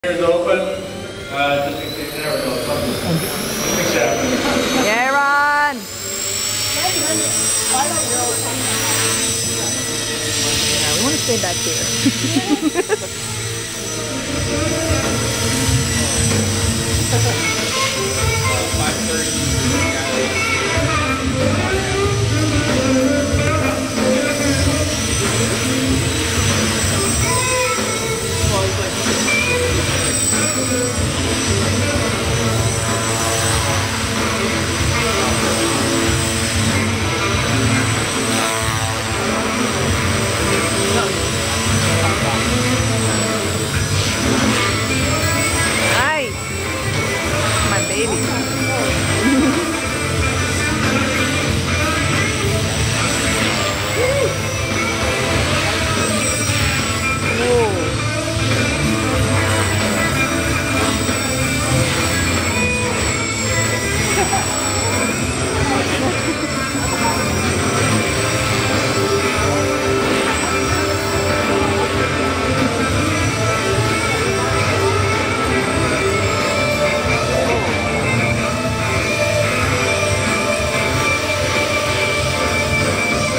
Is open. Just in case you never know. Things happen. Yeah, Ron. Yeah, we want to stay back here. 5:30. My baby.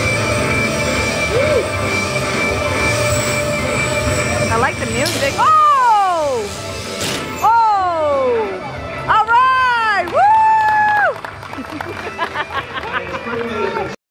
I like the music. Oh!